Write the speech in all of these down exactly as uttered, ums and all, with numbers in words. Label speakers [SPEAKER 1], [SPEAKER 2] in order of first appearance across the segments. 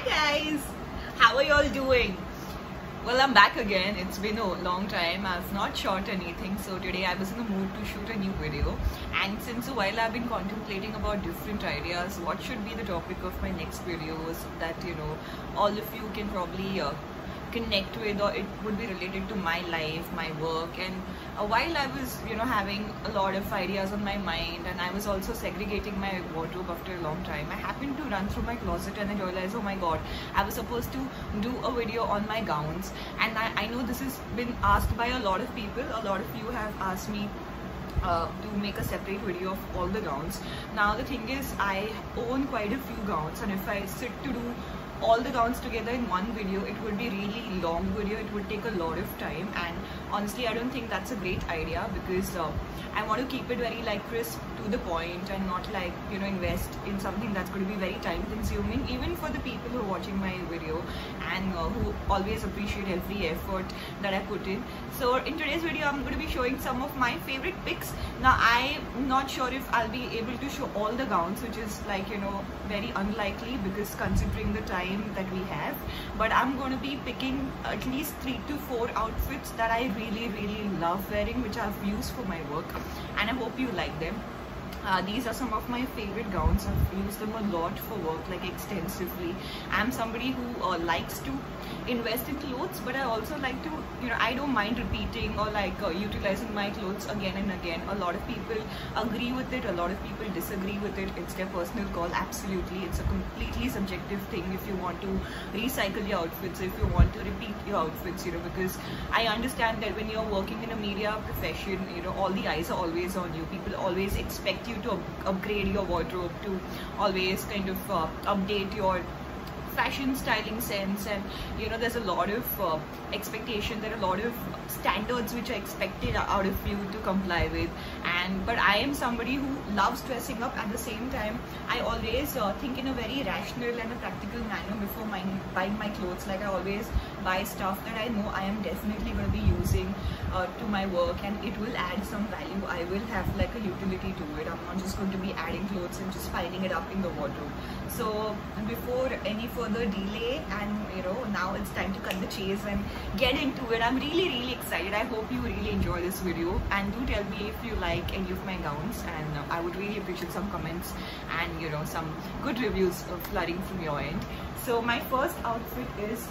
[SPEAKER 1] guys, how are you all doing? Well, I'm back again. It's been a long time. I've not shot anything, so today I was in the mood to shoot a new video. And since a while I've been contemplating about different ideas, what should be the topic of my next videos that, you know, all of you can probably uh, connect with, or it would be related to my life, my work. And uh, while I was, you know, having a lot of ideas on my mind, and I was also segregating my wardrobe after a long time, I happened to run through my closet and I realized, oh my god, I was supposed to do a video on my gowns. And I, I know this has been asked by a lot of people. A lot of you have asked me Uh, to make a separate video of all the gowns. Now the thing is, I own quite a few gowns, and if I sit to do all the gowns together in one video, it would be really long video. It would take a lot of time, and honestly I don't think that's a great idea, because uh, I want to keep it very like crisp to the point, and not like, you know, invest in something that's going to be very time consuming, even for the people who are watching my video and uh, who always appreciate every effort that I put in. So in today's video I'm going to be showing some of my favorite picks. Now I'm not sure if I'll be able to show all the gowns, which is like, you know, very unlikely, because considering the time that we have, but I'm going to be picking at least three to four outfits that I really really love wearing, which I've used for my work, and I hope you like them. Uh, these are some of my favorite gowns. I've used them a lot for work, like extensively. I'm somebody who uh, likes to invest in clothes, but I also like to, you know, I don't mind repeating or like uh, utilizing my clothes again and again. A lot of people agree with it, a lot of people disagree with it. It's their personal call. Absolutely, it's a completely subjective thing. If you want to recycle your outfits, if you want to repeat your outfits, you know, because I understand that when you're working in a media profession, you know, all the eyes are always on you. People always expect you to up upgrade your wardrobe, to always kind of uh, update your fashion styling sense, and you know, there's a lot of uh, expectation, there are a lot of standards which are expected out of you to comply with. And but I am somebody who loves dressing up. At the same time, I always uh, think in a very rational and a practical manner before my, buying my clothes. Like I always buy stuff that I know I am definitely going to be using uh, to my work, and it will add some value. I will have like a utility to it. I'm not just going to be adding clothes and just piling it up in the wardrobe. So before any further delay, and you know, now it's time to cut the chase and get into it. I'm really really excited. I hope you really enjoy this video, and do tell me if you like any of my gowns, and uh, I would really appreciate some comments and, you know, some good reviews of flooding from your end. So my first outfit is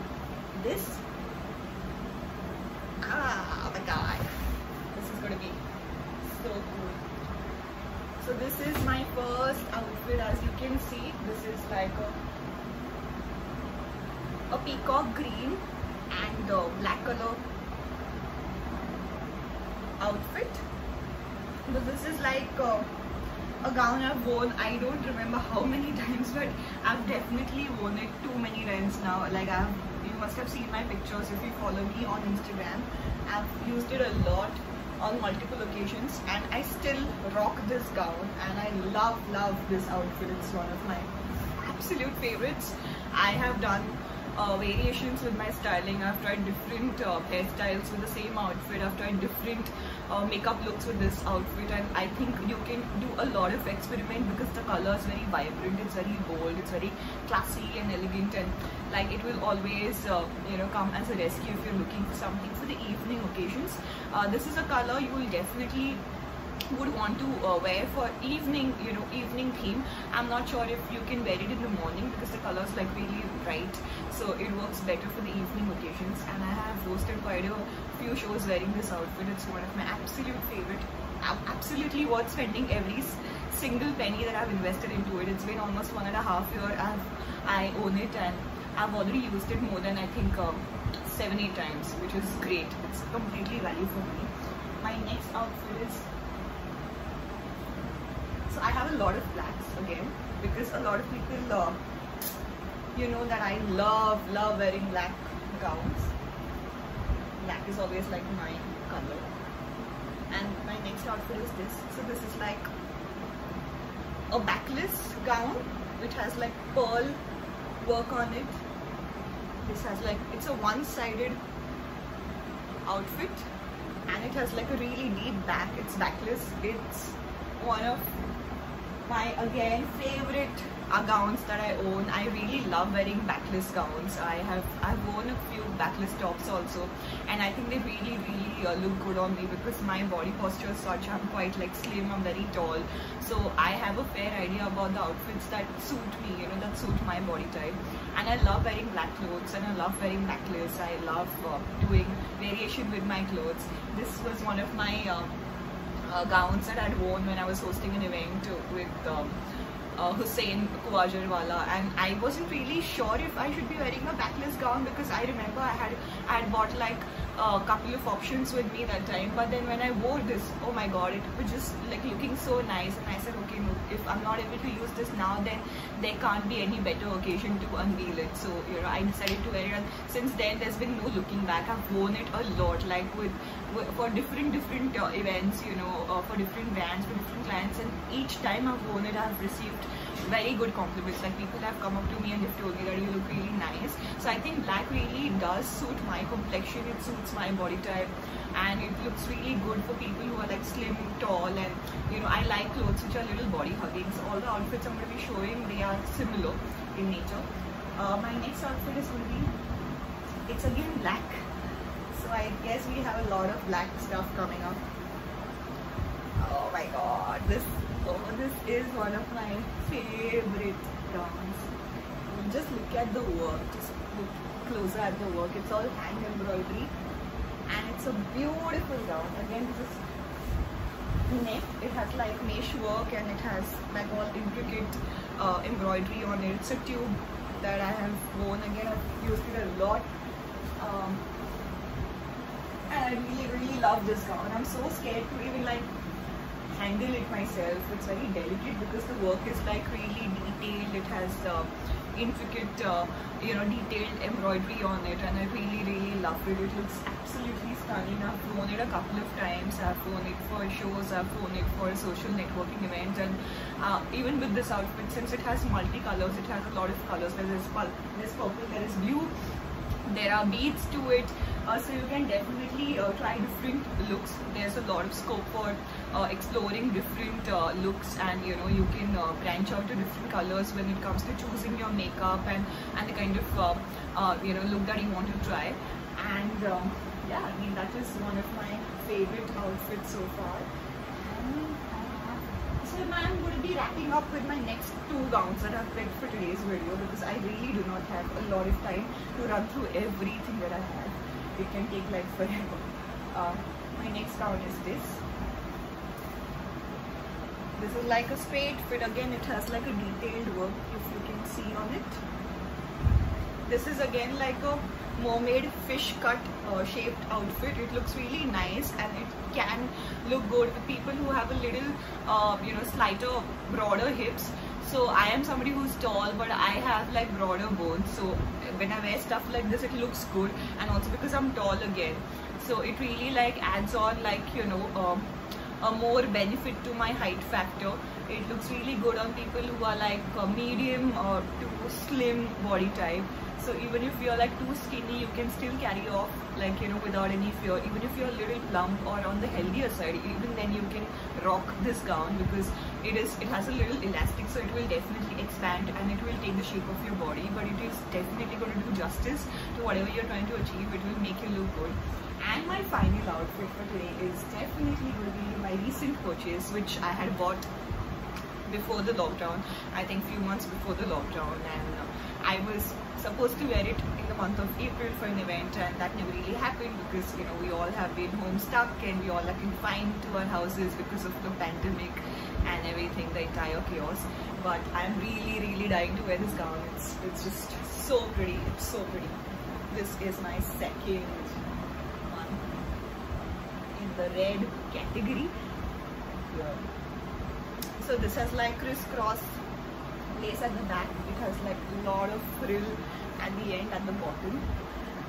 [SPEAKER 1] this. Ah my god, this is gonna be so cool. So this is my first outfit. As you can see, this is like a, a peacock green and uh, black color outfit. So this is like uh, a gown I've worn, I don't remember how many times, but I've definitely worn it too many times now. Like I've, you must have seen my pictures if you follow me on Instagram. I've used it a lot on multiple occasions, and I still rock this gown, and I love love this outfit. It's one of my absolute favorites. I have done uh, variations with my styling. I've tried different uh, hairstyles with the same outfit. I've tried different uh, makeup looks with this outfit, and I think you can do a lot of experiment, because the color is very vibrant, it's very bold, it's very classy and elegant, and like it will always uh, you know, come as a rescue if you're looking for something for the evening occasions. Uh, this is a color you will definitely would want to uh, wear for evening, you know, evening theme. I'm not sure if you can wear it in the morning, because the color is like really bright, so it works better for the evening occasions. And I have hosted quite a few shows wearing this outfit. It's one of my absolute favorite. Absolutely worth spending every single penny that I've invested into it. It's been almost one and a half year I've I own it, and I've already used it more than I think um, seven eight times, which is great. It's completely value for money. My next outfit is, so I have a lot of blacks again, because a lot of people uh, you know that I love love wearing black gowns. Black is always like my color. And my next outfit is this. So this is like a backless gown which has like pearl work on it. This has like, it's a one-sided outfit, and it has like a really deep back. It's backless. It's one of My again favorite uh, gowns that I own. I really love wearing backless gowns. I have I've worn a few backless tops also, and I think they really really uh, look good on me because my body posture is such. I'm quite like slim. I'm very tall, so I have a fair idea about the outfits that suit me. You know, that suit my body type. And I love wearing black clothes, and I love wearing backless. I love uh, doing variation with my clothes. This was one of my uh, uh, gowns that I'd worn when I was hosting an event with um, uh, Hussein Kuwajarwala, and I wasn't really sure if I should be wearing a backless gown because I remember I had I had bought like a couple of options with me that time, but then when I wore this, oh my god, it was just like looking so nice, and I said, okay, no, if I'm not able to use this now, then there can't be any better occasion to unveil it. So you know, I decided to wear it, and since then there's been no looking back. I've worn it a lot, like with, with for different different uh, events, you know, uh, for different brands, for different clients, and each time I've worn it, I've received very good compliments. Like people have come up to me and they've told me that you look really nice. So I think black really does suit my complexion, it suits my body type, and it looks really good for people who are like slim, tall, and you know, I like clothes which are little body hugging. So all the outfits I'm going to be showing, they are similar in nature. Uh, my next outfit is going to be, it's again black. So I guess we have a lot of black stuff coming up. Oh my god, this oh, this is one of my favorite gowns. Just look at the work, just look closer at the work. It's all hand embroidery, and it's a beautiful gown. Again, this is neck. It has like mesh work, and it has like all intricate uh, embroidery on it. It's a tube that I have worn. Again, I've used it a lot. Um, and I really really love this gown. I'm so scared to even like handle it myself. It's very delicate because the work is like really detailed. It has uh, intricate uh, you know, detailed embroidery on it, and I really really love it. It looks absolutely stunning. I've worn it a couple of times. I've worn it for shows, I've worn it for social networking events, and uh, even with this outfit, since it has multi-colors, it has a lot of colors. There's there's purple, there is blue, there are beads to it, uh, so you can definitely uh, try different looks. There's a lot of scope for uh, exploring different uh, looks, and you know, you can uh, branch out to different colors when it comes to choosing your makeup and and the kind of uh, uh, you know, look that you want to try. And um, yeah, I mean, that is one of my favorite outfits so far. So now I'm going to be wrapping up with my next two gowns that I've picked for today's video, because I really do not have a lot of time to run through everything that I have. It can take like forever. Uh, my next gown is this. This is like a straight fit. Again, it has like a detailed work, if you can see on it. This is again like a mermaid fish cut uh, shaped outfit. It looks really nice, and it can look good with people who have a little uh, you know, slighter, broader hips. So I am somebody who's tall, but I have like broader bones, so when I wear stuff like this, it looks good. And also because I'm tall again, so it really like adds on like, you know, um, a more benefit to my height factor. It looks really good on people who are like uh, medium or to slim body type. So even if you're like too skinny, you can still carry off, like, you know, without any fear. Even if you're a little plump or on the healthier side, even then you can rock this gown, because it is it has a little elastic, so it will definitely expand and it will take the shape of your body, but it is definitely going to do justice to whatever you're trying to achieve. It will make you look good. And my final outfit for today is definitely going to be my recent purchase, which I had bought before the lockdown, I think few months before the lockdown, and uh, I was supposed to wear it in the month of April for an event, and that never really happened because, you know, we all have been home stuck and we all are confined to our houses because of the pandemic and everything, the entire chaos. But I'm really really dying to wear this gown. It's, it's just so pretty. It's so pretty. This is my second one in the red category. Yeah. So this has like crisscross lace at the back. It has like a lot of frill at the end, at the bottom,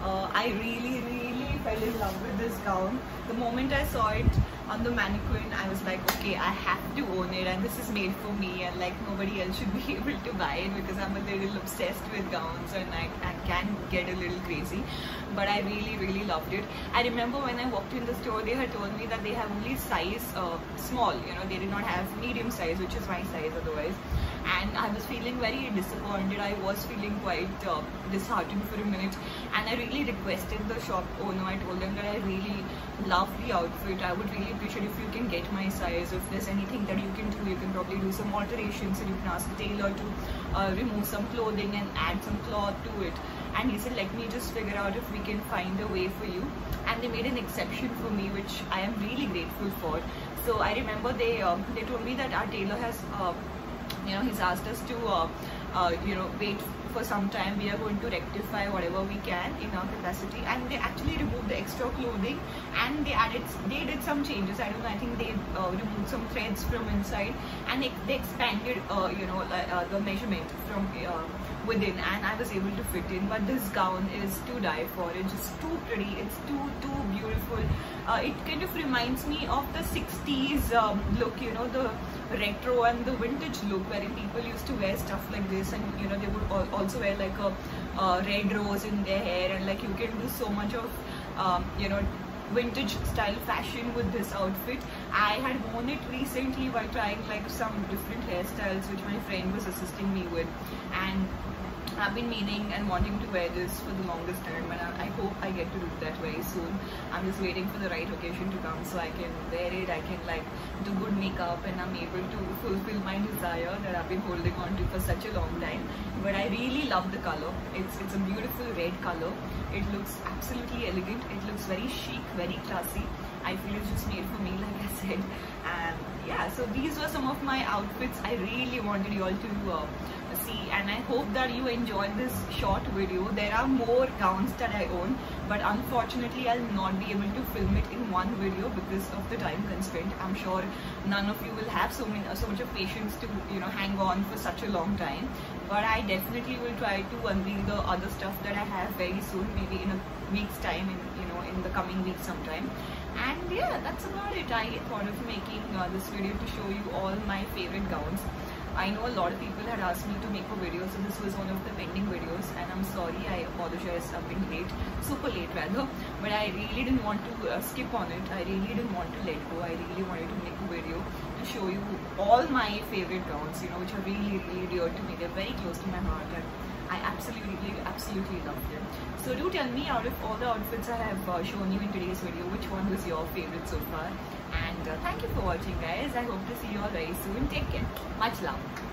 [SPEAKER 1] Uh, I really, really fell in love with this gown. The moment I saw it on the mannequin, I was like, okay, I have to own it, and this is made for me, and like nobody else should be able to buy it because I'm a little obsessed with gowns and I, I can get a little crazy. But I really, really loved it. I remember when I walked in the store, they had told me that they have only size uh, small, you know, they did not have medium size, which is my size otherwise. And I was feeling very disappointed. I was feeling quite uh, disheartened for a minute, and I really requested the shop owner. I told them that I really love the outfit. I would really appreciate if you can get my size. If there's anything that you can do, you can probably do some alterations, and you can ask the tailor to uh, remove some clothing and add some cloth to it. And he said, let me just figure out if we can find a way for you. And they made an exception for me, which I am really grateful for. So I remember they um, they told me that our tailor has uh, you know, he's asked us to uh, uh, you know, wait for some time. We are going to rectify whatever we can in our capacity, and they actually removed the extra clothing and they added, they did some changes. I don't know, I think they uh, removed some threads from inside, and they, they expanded uh, you know, uh, the measurement from uh, within, and I was able to fit in. But this gown is to die for. It's just too pretty, it's too too beautiful. Uh, it kind of reminds me of the sixties um, look, you know, the retro and the vintage look, wherein people used to wear stuff like this, and you know, they would also wear like a uh, red rose in their hair, and like you can do so much of um, you know, vintage style fashion with this outfit. I had worn it recently while trying like some different hairstyles which my friend was assisting me with, and I've been meaning and wanting to wear this for the longest time, and I, I hope I get to do that very soon. I'm just waiting for the right occasion to come so I can wear it, I can like do good makeup, and I'm able to fulfill my desire that I've been holding on to for such a long time. But I really love the color. It's, it's a beautiful red color. It looks absolutely elegant. It looks very chic, very classy. I feel it's just made for me, like I said. And yeah, so these were some of my outfits I really wanted you all to uh, see, and I hope that you enjoyed this short video. There are more gowns that I own, but unfortunately I'll not be able to film it in one video because of the time constraint. I'm sure none of you will have so many so much of patience to, you know, hang on for such a long time, but I definitely will try to unveil the other stuff that I have very soon, maybe in a week's time, in you know in the coming week sometime. And yeah, that's about it. I thought of making uh, this video to show you all my favorite gowns. I know a lot of people had asked me to make a video, so this was one of the pending videos, and I'm sorry, I apologize, I've been late, super late rather, but I really didn't want to uh, skip on it. I really didn't want to let go. I really wanted to make a video to show you all my favorite gowns, you know, which are really, really dear to me. They're very close to my heart, and I absolutely, absolutely love them. So do tell me, out of all the outfits I have uh, shown you in today's video, which one was your favorite so far? And uh, thank you for watching, guys. I hope to see you all very soon. Take care. Much love.